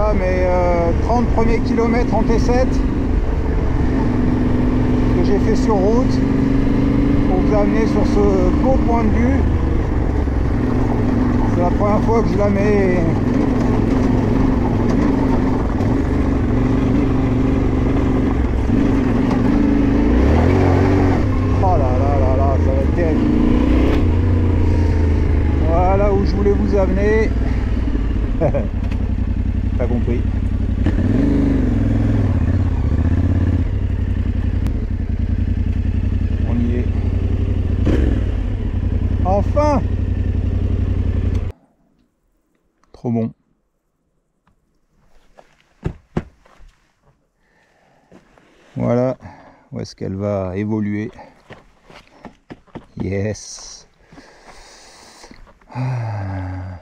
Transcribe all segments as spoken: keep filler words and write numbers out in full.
voilà mes euh, trente premiers kilomètres en T sept que j'ai fait sur route pour vous amener sur ce beau point de vue. C'est la première fois que je la mets. Oh là là là là, ça va être terrible. Voilà où je voulais vous amener. T'as compris. On y est. Enfin! Trop bon. Voilà où est-ce qu'elle va évoluer. Yes. Ah.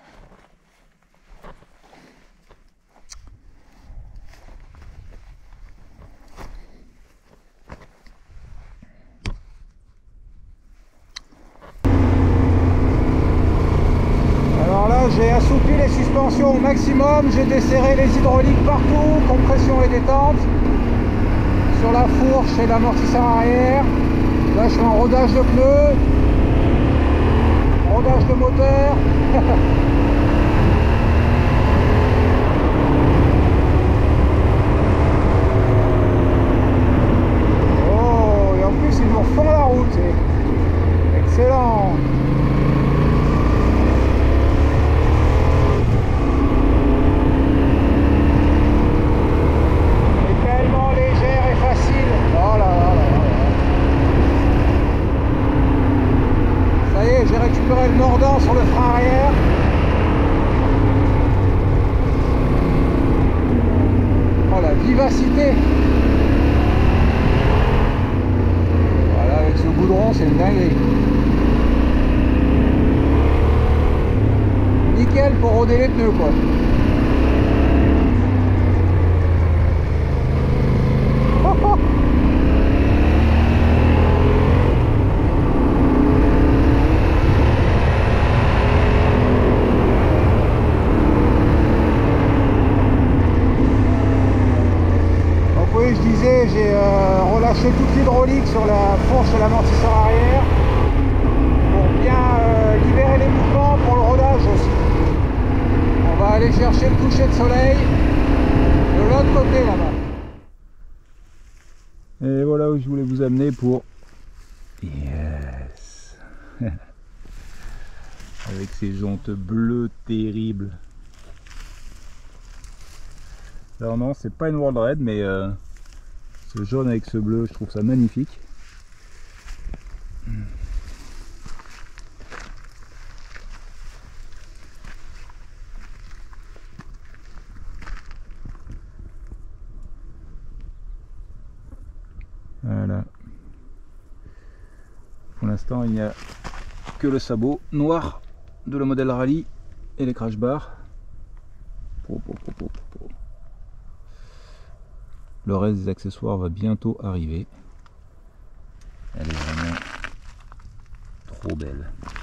Alors là, j'ai assoupli les suspensions au maximum, j'ai desserré les hydrauliques partout, compression et détente. Sur la fourche et l'amortisseur arrière. Là je suis en rodage de pneus, rodage de moteur. Oh, et en plus ils nous refont la route, c'est excellent. J'ai récupéré le mordant sur le frein arrière. Oh la vivacité. Voilà, avec ce goudron c'est une dinguerie. Nickel pour roder les pneus quoi. Oh, oh. Je disais, j'ai euh, relâché toute l'hydraulique sur la fourche et l'amortisseur arrière pour bien euh, libérer les mouvements pour le rodage aussi. On va aller chercher le coucher de soleil de l'autre côté là-bas. Et voilà où je voulais vous amener pour... Yes. Avec ces jantes bleues terribles. Alors non, c'est pas une World Red, mais... Euh, ce jaune avec ce bleu, je trouve ça magnifique. Voilà. Pour l'instant, il n'y a que le sabot noir de le modèle Rallye et les crash bars. Le reste des accessoires va bientôt arriver. Elle est vraiment trop belle.